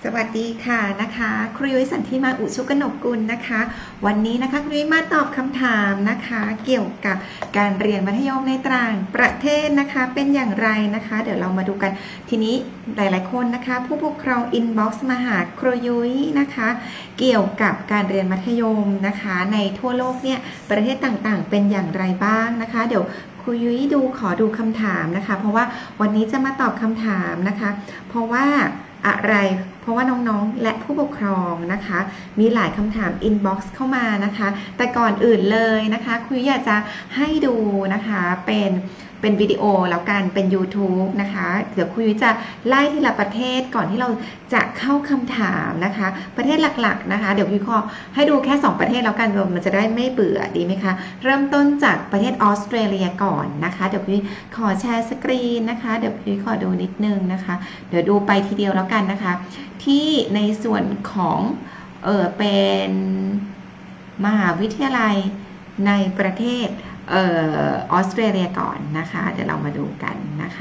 สวัสดีค่ะนะคะครูยุ้ยสันติมาอุชุกนกกุลนะคะวันนี้นะคะครูยุ้ยมาตอบคำถามนะคะเกี่ยวกับการเรียนมัธยมในต่างประเทศนะคะเป็นอย่างไรนะคะเดี๋ยวเรามาดูกันทีนี้หลายๆคนนะคะผู้ปกครองอินบ็อกซ์มาหาครูยุ้ยนะคะเกี่ยวกับการเรียนมัธยมนะคะในทั่วโลกเนี่ยประเทศต่างๆเป็นอย่างไรบ้างนะคะเดี๋ยวครูยุ้ยขอดูคำถามนะคะเพราะว่าวันนี้จะมาตอบคำถามนะคะเพราะว่าอะไรเพราะว่าน้องๆและผู้ปกครองนะคะมีหลายคำถามอินบ็อกซ์เข้ามานะคะแต่ก่อนอื่นเลยนะคะครูอยากจะให้ดูนะคะเป็นวิดีโอแล้วกันเป็น YouTube นะคะเดี๋ยวครูจะไล่ทีละประเทศก่อนที่เราจะเข้าคำถามนะคะประเทศหลักๆนะคะเดี๋ยวครูขอให้ดูแค่2ประเทศแล้วกันมันจะได้ไม่เบื่อดีไหมคะเริ่มต้นจากประเทศออสเตรเลียก่อนนะคะเดี๋ยวครูขอแชร์สกรีนนะคะเดี๋ยวครูขอดูนิดนึงนะคะเดี๋ยวดูไปทีเดียวแล้วกันนะคะที่ในส่วนของเป็นมหาวิทยาลัยในประเทศออสเตรเลียก่อนนะคะเดี๋ยวเรามาดูกันนะคะ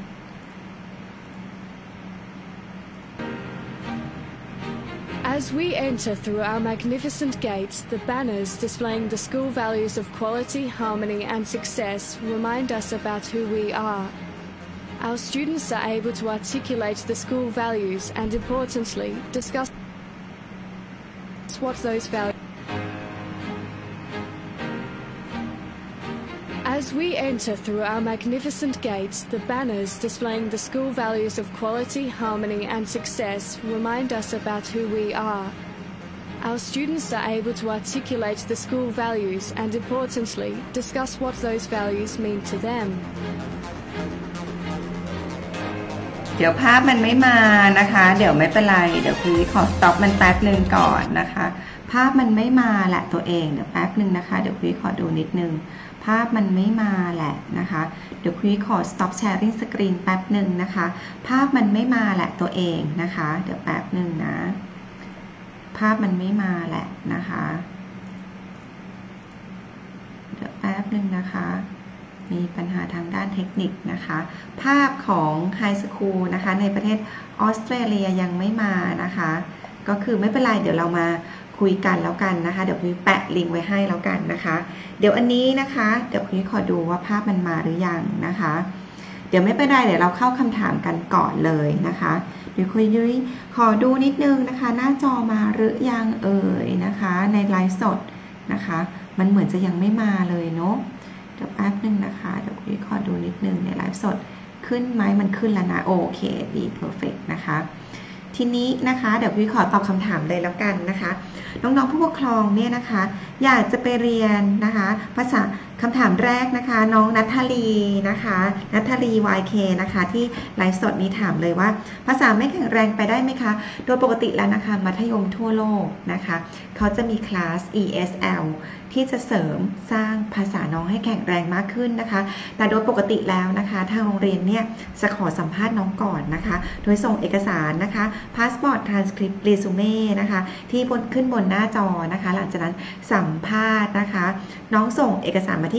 As we enter through our magnificent gates, the banners displaying the school values of quality, harmony and success remind us about who we are. Our students are able to articulate the school values and, importantly, discuss what those values. As we enter through our magnificent gates, the banners displaying the school values of quality, harmony and success remind us about who we are. Our students are able to articulate the school values and, importantly, discuss what those values mean to them. เดี๋ยวภาพมันไม่มานะคะเดี๋ยวไม่เป็นไรเดี๋ยวคือขอสต็อปมันแป๊บนึงก่อนนะคะภาพมันไม่มาแหละตัวเองเดี๋ยวแป๊บนึงนะคะเดี๋ยวคุยขอดูนิดนึงภาพมันไม่มาแหละนะคะเดี๋ยวคุยขอ stop sharing screen แป๊บนึงนะคะภาพมันไม่มาแหละตัวเองนะคะเดี๋ยวแป๊บนึงนะภาพมันไม่มาแหละนะคะเดี๋ยวแป๊บนึงนะคะมีปัญหาทางด้านเทคนิคนะคะภาพของไฮสคูลนะคะในประเทศออสเตรเลียยังไม่มานะคะก็คือไม่เป็นไรเดี๋ยวเรามาคุยกันแล้วกันนะคะเดี๋ยวคุยแปะลิงก์ไว้ให้แล้วกันนะคะเดี๋ยวอันนี้นะคะเดี๋ยวคุยขอดูว่าภาพมันมาหรือยังนะคะเดี๋ยวไม่เป็นไรเดี๋ยวเราเข้าคำถามกันก่อนเลยนะคะเดี๋ยวคุยยุ้ยขอดูนิดนึงนะคะหน้าจอมาหรือยังเอ่ยนะคะในไลฟ์สดนะคะมันเหมือนจะยังไม่มาเลยเนาะเดี๋ยวแป๊บนึงนะคะเดี๋ยวคุยขอดูนิดนึงในไลฟ์สดขึ้นไหมมันขึ้นแล้วนะโอเคดีเพอร์เฟกต์นะคะทีนี้นะคะเดี๋ยวพี่ขอตอบคำถามเลยแล้วกันนะคะน้องๆผู้ปกครองเนี่ยนะคะอยากจะไปเรียนนะคะภาษาคำถามแรกนะคะน้องนัทธาลีนะคะนัทธาลี YK นะคะที่ไลฟ์สดนี้ถามเลยว่าภาษาไม่แข็งแรงไปได้ไหมคะโดยปกติแล้วนะคะมัธยมทั่วโลกนะคะเขาจะมีคลาส ESL ที่จะเสริมสร้างภาษาน้องให้แข็งแรงมากขึ้นนะคะแต่โดยปกติแล้วนะคะทางโรงเรียนเนี่ยจะขอสัมภาษณ์น้องก่อนนะคะโดยส่งเอกสารนะคะพาสปอร์ตทรานสคริปต์เรซูเม่นะคะที่ขึ้นบนหน้าจอนะคะหลังจากนั้นสัมภาษณ์นะคะน้องส่งเอกสารมาที่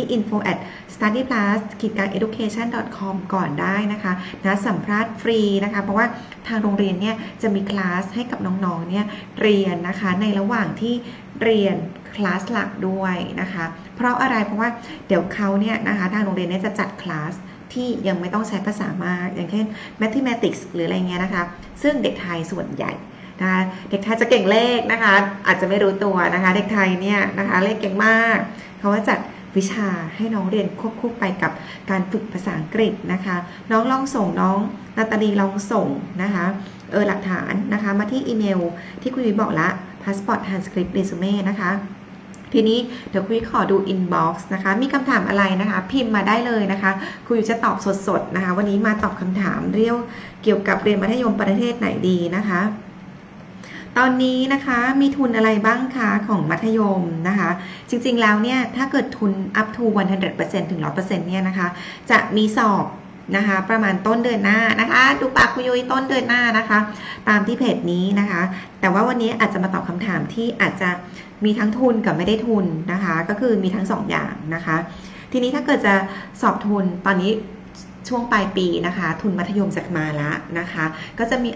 info@studyplus-education.com ก่อนได้นะคะนะสัมภาษณ์ฟรีนะคะเพราะว่าทางโรงเรียนเนี่ยจะมีคลาสให้กับน้องๆเนี่ยเรียนนะคะในระหว่างที่เรียนคลาสหลักด้วยนะคะเพราะอะไรเพราะว่าเดี๋ยวเขาเนี่ยนะคะทางโรงเรียนเนี่ยจะจัดคลาสที่ยังไม่ต้องใช้ภาษามากอย่างเช่น mathematics หรืออะไรเงี้ยนะคะซึ่งเด็กไทยส่วนใหญ่นะคะเด็กไทยจะเก่งเลขนะคะอาจจะไม่รู้ตัวนะคะเด็กไทยเนี่ยนะคะเลขเก่งมากเขาว่าจัดวิชาให้น้องเรียนควบคู่ไปกับการฝึกภาษาอังกฤษนะคะน้องลองส่งน้องนาตาลีลองส่งนะคะหลักฐานนะคะมาที่อีเมลที่คุณวิบอกละ passport transcript resume นะคะทีนี้เดี๋ยวคุยขอดู inbox นะคะมีคำถามอะไรนะคะพิมพ์มาได้เลยนะคะคุยจะตอบสดๆนะคะวันนี้มาตอบคำถามเกี่ยวกับเรียนมัธยมประเทศไหนดีนะคะตอนนี้นะคะมีทุนอะไรบ้างคะของมัธยมนะคะจริงๆแล้วเนี่ยถ้าเกิดทุน up to 100% ถึง 100% เนี่ยนะคะจะมีสอบนะคะประมาณต้นเดือนหน้านะคะดูปากคุยยุยต้นเดือนหน้านะคะตามที่เพจนี้นะคะแต่ว่าวันนี้อาจจะมาตอบคำถามที่อาจจะมีทั้งทุนกับไม่ได้ทุนนะคะก็คือมีทั้ง2 อย่างนะคะทีนี้ถ้าเกิดจะสอบทุนตอนนี้ช่วงปลายปีนะคะทุนมัธยมจะมาแล้วนะคะก็จะมี up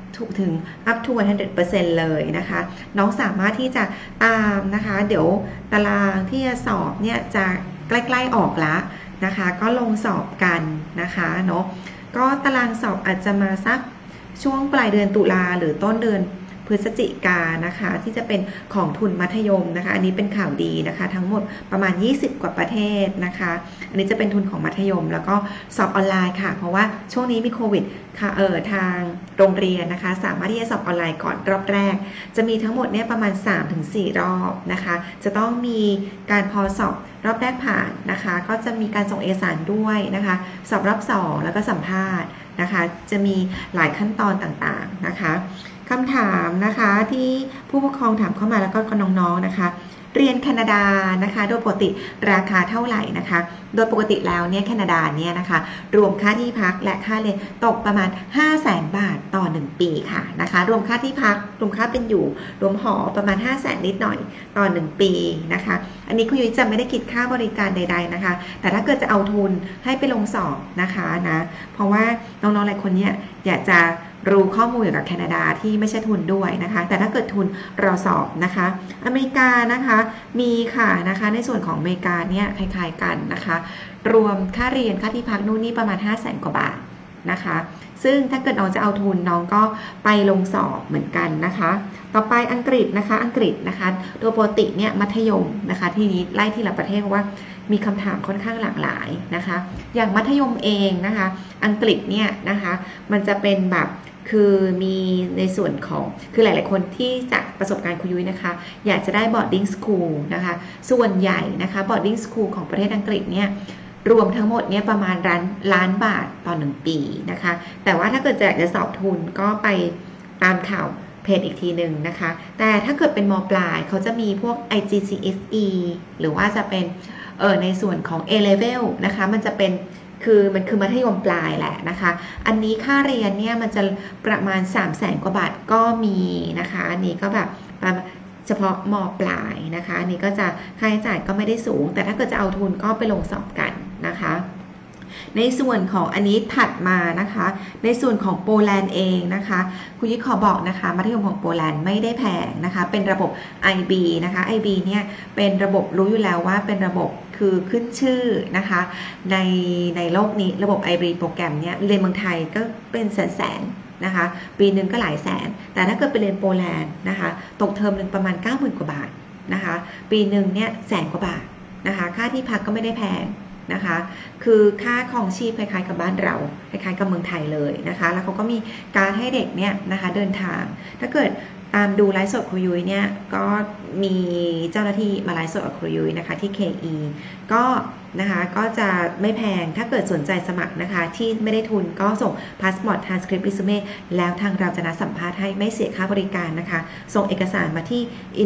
ถึง up to 100% เลยนะคะน้องสามารถที่จะตามนะคะเดี๋ยวตารางที่จะสอบเนี่ยจะใกล้ๆออกแล้วนะคะก็ลงสอบกันนะคะเนาะก็ตารางสอบอาจจะมาสักช่วงปลายเดือนตุลาหรือต้นเดือนพฤศจิกายนนะคะที่จะเป็นของทุนมัธยมนะคะอันนี้เป็นข่าวดีนะคะทั้งหมดประมาณ20กว่าประเทศนะคะอันนี้จะเป็นทุนของมัธยมแล้วก็สอบออนไลน์ค่ะเพราะว่าช่วงนี้มีโควิดค่ะทางโรงเรียนนะคะสามารถที่จะสอบออนไลน์ก่อนรอบแรกจะมีทั้งหมดเนี่ยประมาณ 3-4 รอบนะคะจะต้องมีการพอสอบรอบแรกผ่านนะคะก็จะมีการส่งเอกสารด้วยนะคะสอบรอบ2แล้วก็สัมภาษณ์นะคะจะมีหลายขั้นตอนต่างๆนะคะคำถามนะคะที่ผู้ปกครองถามเข้ามาแล้วก็น้องๆนะคะเรียนแคนาดานะคะโดยปกติราคาเท่าไหร่นะคะโดยปกติแล้วเนี่ยแคนาดาเนี่ยนะคะรวมค่าที่พักและค่าเรียนตกประมาณ 500,000 บาทต่อ1ปีค่ะนะคะรวมค่าที่พักรวมค่าเป็นอยู่รวมหอประมาณ 500,000 นิดหน่อยต่อ1ปีนะคะอันนี้คุณยุ้ยจะไม่ได้คิดค่าบริการใดๆนะคะแต่ถ้าเกิดจะเอาทุนให้ไปลงสอบนะคะนะเพราะว่าน้องๆหลายคนเนี่ยอยากจะรู้ข้อมูลเกี่ยวกับแคนาดาที่ไม่ใช่ทุนด้วยนะคะแต่ถ้าเกิดทุนเราสอบนะคะอเมริกานะคะมีค่ะนะคะในส่วนของอเมริกาเนี่ยคล้ายๆกันนะคะรวมค่าเรียนค่าที่พักนู่นนี่ประมาณ 500,000 กว่าบาทนะคะซึ่งถ้าเกิดน้องจะเอาทุนน้องก็ไปลงสอบเหมือนกันนะคะต่อไปอังกฤษนะคะอังกฤษนะคะโดยปกติเนี่ยมัธยมนะคะที่นี้ไล่ทีละประเทศเพราะว่ามีคำถามค่อนข้างหลากหลายนะคะอย่างมัธยมเองนะคะอังกฤษเนี่ยนะคะมันจะเป็นแบบคือมีในส่วนของคือหลายๆคนที่จากประสบการณ์คุณยุ้ยนะคะอยากจะได้ boarding school นะคะส่วนใหญ่นะคะ boarding school ของประเทศอังกฤษเนี่ยรวมทั้งหมดเนี่ยประมาณล้านบาทต่อ1ปีนะคะแต่ว่าถ้าเกิดอยากจะสอบทุนก็ไปตามข่าวเพจอีกทีหนึ่งนะคะแต่ถ้าเกิดเป็นม.ปลายเขาจะมีพวก IGCSE หรือว่าจะเป็นในส่วนของ A level นะคะมันจะเป็นมันคือมัธยมปลายแหละนะคะอันนี้ค่าเรียนเนี่ยมันจะประมาณ 300,000 กว่าบาทก็มีนะคะอันนี้ก็แบบเฉพาะม.ปลายนะคะอันนี้ก็จะค่าใช้จ่ายก็ไม่ได้สูงแต่ถ้าเกิดจะเอาทุนก็ไปลงสอบกันนะคะในส่วนของอันนี้ถัดมานะคะในส่วนของโปแลนด์เองนะคะคุณยิ่งขอบอกนะคะมัธยมของโปแลนด์ไม่ได้แพงนะคะเป็นระบบ IB นะคะ IB เนี่ยเป็นระบบรู้อยู่แล้วว่าเป็นระบบคือขึ้นชื่อนะคะในโลกนี้ระบบ IB โปรแกรมเนี่ยเรียนเมืองไทยก็เป็นแสนนะคะปีหนึ่งก็หลายแสนแต่ถ้าเกิดไปเรียนโปแลนด์นะคะตกเทอมหนึ่งประมาณ 90,000 กว่าบาทนะคะปีหนึ่งเนี่ย100,000 กว่าบาทนะคะค่าที่พักก็ไม่ได้แพงนะคะคือค่าครองชีพคล้ายๆกับบ้านเราคล้ายๆกับเมืองไทยเลยนะคะแล้วเขาก็มีการให้เด็กเนี่ยนะคะเดินทางถ้าเกิดตามดูไลฟ์สดครูยุ้ยเนี่ยก็มีเจ้าหน้าที่มาไลฟ์สดกับครูยุ้ยนะคะที่ KE ก็นะคะก็จะไม่แพงถ้าเกิดสนใจสมัครนะคะที่ไม่ได้ทุนก็ส่ง Passport Transcript Resume แล้วทางเราจะนัดสัมภาษณ์ให้ไม่เสียค่าบริการนะคะส่งเอกสารมาที่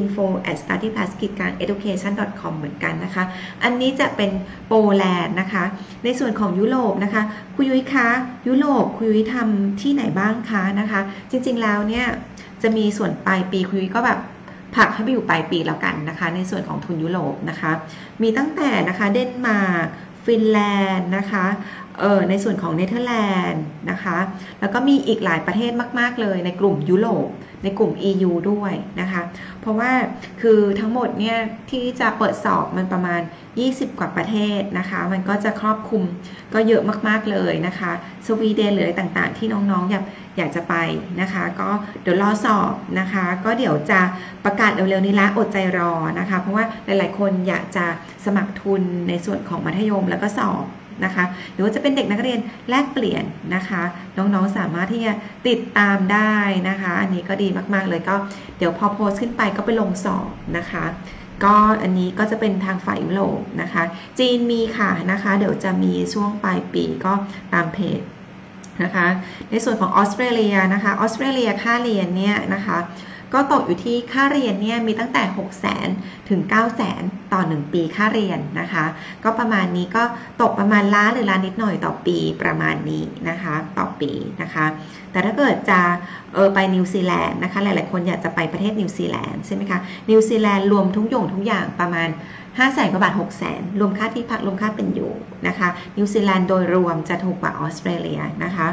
info@studypass-education.com เหมือนกันนะคะอันนี้จะเป็นโปแลนด์นะคะในส่วนของยุโรปนะคะครูยุ้ยคะยุโรปครูยุ้ยทำที่ไหนบ้างคะนะคะจริงๆแล้วเนี่ยจะมีส่วนปลายปีครูยุ้ยก็แบบผลักให้ไปอยู่ปลายปีแล้วกันนะคะในส่วนของทุนยุโรปนะคะมีตั้งแต่นะคะเดนมาร์กฟินแลนด์นะคะในส่วนของเนเธอร์แลนด์นะคะแล้วก็มีอีกหลายประเทศมากๆเลยในกลุ่มยุโรปในกลุ่ม EU ด้วยนะคะเพราะว่าคือทั้งหมดเนี่ยที่จะเปิดสอบมันประมาณ20กว่าประเทศนะคะมันก็จะครอบคลุมก็เยอะมากๆเลยนะคะสวีเดนหรืออะไรต่างๆที่น้องๆอยากจะไปนะคะก็เดี๋ยวรอสอบนะคะก็เดี๋ยวจะประกาศเร็วๆนี้ละอดใจรอนะคะเพราะว่าหลายๆคนอยากจะสมัครทุนในส่วนของมัธยมแล้วก็สอบนะคะหรือว่าจะเป็นเด็กนักเรียนแลกเปลี่ยนนะคะน้องๆสามารถที่จะติดตามได้นะคะอันนี้ก็ดีมากๆเลยก็เดี๋ยวพอโพสต์ขึ้นไปก็ไปลงสอบนะคะก็อันนี้ก็จะเป็นทางฝ่ายยุโรปนะคะจีนมีค่ะนะคะเดี๋ยวจะมีช่วงปลายปีก็ตามเพจนะคะในส่วนของออสเตรเลียนะคะออสเตรเลียค่าเรียนเนี่ยนะคะก็ตกอยู่ที่ค่าเรียนเนี่ยมีตั้งแต่ 600,000 ถึง 900,000 ต่อ1ปีค่าเรียนนะคะก็ประมาณนี้ก็ตกประมาณล้านหรือล้านนิดหน่อยต่อปีประมาณนี้นะคะต่อปีนะคะแต่ถ้าเกิดจะไปนิวซีแลนด์นะคะหลายๆคนอยากจะไปประเทศนิวซีแลนด์ใช่ไหมคะนิวซีแลนด์รวมทุกอย่างประมาณ 500,000 กว่าบาท 600,000 รวมค่าที่พักรวมค่าเป็นอยู่นะคะนิวซีแลนด์โดยรวมจะถูกกว่าออสเตรเลียนะคะ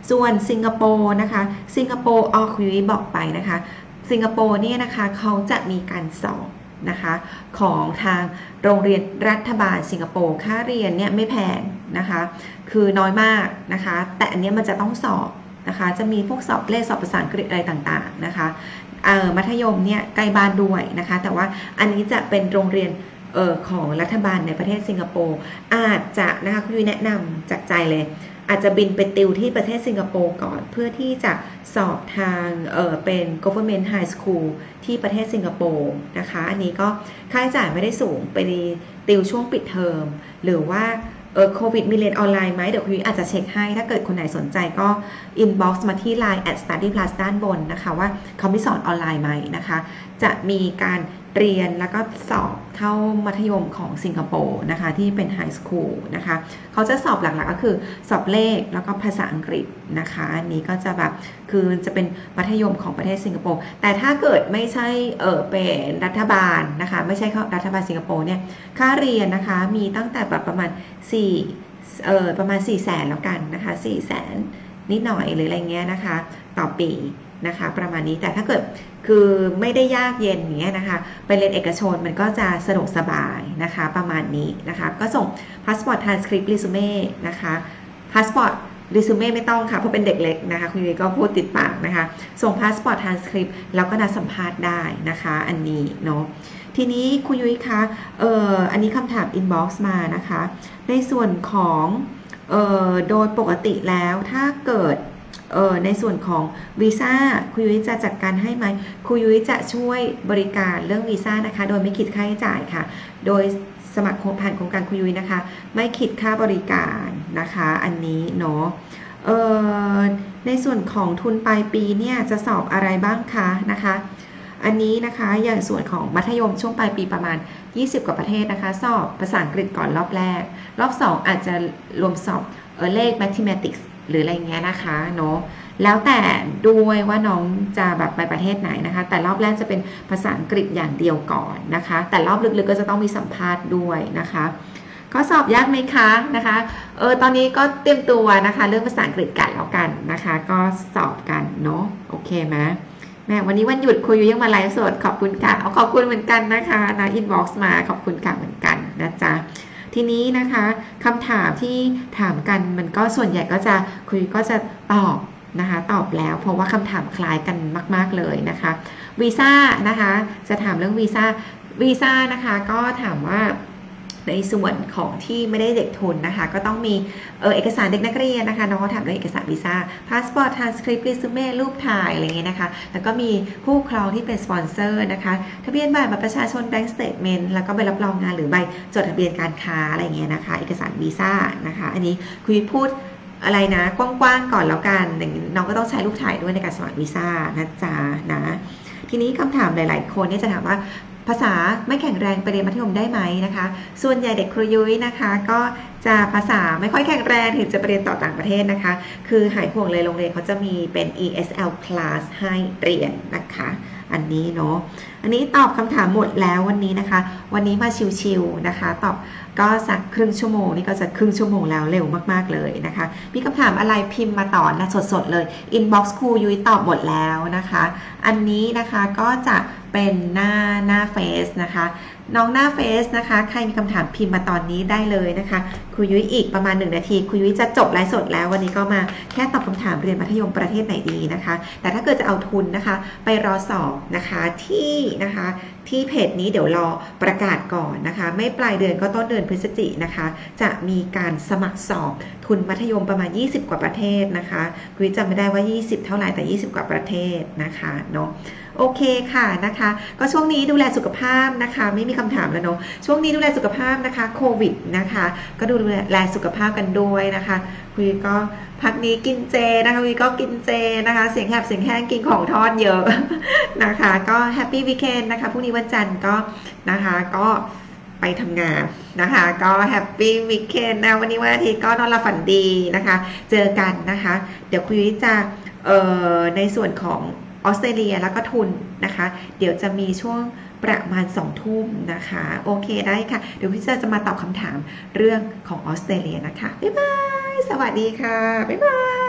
ส่วนสิงคโปร์นะคะสิงคโปร์คุยบอกไปนะคะสิงคโปร์เนี่ยนะคะเขาจะมีการสอบนะคะของทางโรงเรียนรัฐบาลสิงคโปร์ค่าเรียนเนี่ยไม่แพงนะคะคือน้อยมากนะคะแต่อันนี้มันจะต้องสอบนะคะจะมีพวกสอบเลขสอบภาษาอังกฤษอะไรต่างๆนะคะมัธยมเนี่ยใกล้บ้านด้วยนะคะแต่ว่าอันนี้จะเป็นโรงเรียนของรัฐบาลในประเทศสิงคโปร์อาจจะนะคะคุณยุ้ยแนะนำจากใจเลยอาจจะบินไปติวที่ประเทศสิงคโปร์ก่อนเพื่อที่จะสอบทางเป็น government high school ที่ประเทศสิงคโปร์นะคะอันนี้ก็ค่าใช้จ่ายไม่ได้สูงไปติวช่วงปิดเทอมหรือว่าโควิดมีเรียนออนไลน์ไหมเดี๋ยวคุณยุ้ยอาจจะเช็คให้ถ้าเกิดคนไหนสนใจก็ inbox มาที่ line @studyplus ด้านบนนะคะว่าเขามีสอนออนไลน์ไหมนะคะจะมีการเรียนแล้วก็สอบเข้ามัธยมของสิงคโปร์นะคะที่เป็นไฮสคูลนะคะเขาจะสอบหลักๆก็คือสอบเลขแล้วก็ภาษาอังกฤษนะคะอันนี้ก็จะแบบคือจะเป็นมัธยมของประเทศสิงคโปร์แต่ถ้าเกิดไม่ใช่เป็นรัฐบาลนะคะไม่ใช่รัฐบาลสิงคโปร์เนี่ยค่าเรียนนะคะมีตั้งแต่แบบประมาณประมาณ400,000แล้วกันนะคะ400,000นิดหน่อยหรืออะไรเงี้ยนะคะต่อปีนะคะประมาณนี้แต่ถ้าเกิดคือไม่ได้ยากเย็นอย่างเงี้ยนะคะไปเรียนเอกชนมันก็จะสะดวกสบายนะคะประมาณนี้นะคะก็ส่ง passport transcript resume นะคะ passport resume ไม่ต้องค่ะเพราะเป็นเด็กเล็กนะคะคุณยุ้ยก็พูดติดปากนะคะส่ง passport transcript แล้วก็นัดสัมภาษณ์ได้นะคะอันนี้เนาะทีนี้คุณยุ้ยคะอันนี้คำถาม inbox มานะคะในส่วนของโดยปกติแล้วถ้าเกิดในส่วนของวีซ่าคุณยุ้ยจะจัดการให้ไหมคุณยุ้ยจะช่วยบริการเรื่องวีซ่านะคะโดยไม่คิดค่าใช้จ่ายค่ะโดยสมัครผ่านโครงการคุณยุ้ยนะคะไม่คิดค่าบริการนะคะอันนี้เนาะในส่วนของทุนปลายปีเนี่ยจะสอบอะไรบ้างคะนะคะอันนี้นะคะอย่างส่วนของมัธยมช่วงปลายปีประมาณ20กว่าประเทศนะคะสอบภาษาอังกฤษก่อนรอบแรกรอบ2อาจจะรวมสอบเลข mathematics หรืออะไรเงี้ยนะคะเนาะแล้วแต่ด้วยว่าน้องจะแบบไปประเทศไหนนะคะแต่รอบแรกจะเป็นภาษาอังกฤษอย่างเดียวก่อนนะคะแต่รอบลึกๆก็จะต้องมีสัมภาษณ์ด้วยนะคะข้อสอบยากไหมคะนะคะตอนนี้ก็เตรียมตัวนะคะเรื่องภาษาอังกฤษกันแล้วกันนะคะก็สอบกันเนาะโอเคไหมแม่วันนี้วันหยุดคุยยังมาไลฟ์สดขอบคุณค่ะขอบคุณเหมือนกันนะคะนะอินบ็อกซ์มาขอบคุณค่ะเหมือนกันนะจ๊ะทีนี้นะคะคำถามที่ถามกันมันก็ส่วนใหญ่ก็จะคุยก็จะตอบนะคะตอบแล้วเพราะว่าคำถามคล้ายกันมากๆเลยนะคะวีซ่านะคะจะถามเรื่องวีซ่านะคะก็ถามว่าในส่วนของที่ไม่ได้เด็กทุนนะคะก็ต้องมีเอกสารเด็กนักเรียนนะคะน้องถามเรื่องเอกสารวีซ่าพาสปอร์ตทรานสคริปต์รีซูเม่รูปถ่ายอะไรเงี้ยนะคะแล้วก็มีผู้ปกครองที่เป็นสปอนเซอร์นะคะทะเบียนบัตรประชาชนแบงก์สเตทเมนต์แล้วก็ใบรับรองงานหรือใบจดทะเบียนการค้าอะไรเงี้ยนะคะเอกสารวีซ่านะคะอันนี้คุยพูดอะไรนะกว้างๆก่อนแล้วกันน้องก็ต้องใช้รูปถ่ายด้วยในการสมัครวีซ่านะจ๊ะนะทีนี้คำถามหลายๆคนเนี่ยจะถามว่าภาษาไม่แข็งแรงไปเรียนมัธยมได้ไหมนะคะส่วนใหญ่เด็กครูยุ้ยนะคะก็จะภาษาไม่ค่อยแข็งแรงถึงจะไปเรียนต่อต่างประเทศนะคะคือหายห่วงเลยโรงเรียนเขาจะมีเป็น ESL class ให้เรียนนะคะอันนี้เนาะอันนี้ตอบคำถามหมดแล้ววันนี้นะคะวันนี้มาชิวๆนะคะตอบก็สักครึ่งชั่วโมงนี่ก็จะครึ่งชั่วโมงแล้วเร็วมากๆเลยนะคะมีคำถามอะไรพิมพ์มาต่อนะสดๆเลย inbox ครูยุ้ยตอบหมดแล้วนะคะอันนี้นะคะก็จะเป็นหน้าเฟซนะคะน้องหน้าเฟซนะคะใครมีคำถามพิมพ์มาตอนนี้ได้เลยนะคะครูยุ้ยอีกประมาณ1 นาทีครูยุ้ยจะจบไลฟ์สดแล้ววันนี้ก็มาแค่ตอบคำถามเรียนมัธยมประเทศไหนดีนะคะแต่ถ้าเกิดจะเอาทุนนะคะไปรอสอบนะคะที่เพจนี้เดี๋ยวรอประกาศก่อนนะคะไม่ปลายเดือนก็ต้นเดือนพฤศจิกายนนะคะจะมีการสมัครสอบทุนมัธยมประมาณ20กว่าประเทศนะคะครูยุ้ยจำไม่ได้ว่า20เท่าไหร่แต่20กว่าประเทศนะคะเนาะโอเคค่ะนะคะก็ช่วงนี้ดูแลสุขภาพนะคะไม่มีคำถามแล้วเนาะช่วงนี้ดูแลสุขภาพนะคะโควิดนะคะก็ดูแลสุขภาพกันด้วยนะคะคุยก็พักนี้กินเจนะคะคุยก็กินเจนะคะเสียงแหบเสียงแห้งกินของทอดเยอะนะคะก็แฮปปี้วีคเอนด์นะคะพรุ่งนี้วันจันทร์ก็นะคะก็ไปทำงานนะคะก็แฮปปี้วีคเอนด์นะวันนี้วันอาทิตย์ก็นอนหลับฝันดีนะคะเจอกันนะคะเดี๋ยวคุยจะในส่วนของออสเตรเลียแล้วก็ทุนนะคะเดี๋ยวจะมีช่วงประมาณ20 ทุ่มนะคะโอเคได้ค่ะเดี๋ยวพี่จะมาตอบคำถามเรื่องของออสเตรเลียนะคะบ๊ายบายสวัสดีค่ะบ๊ายบาย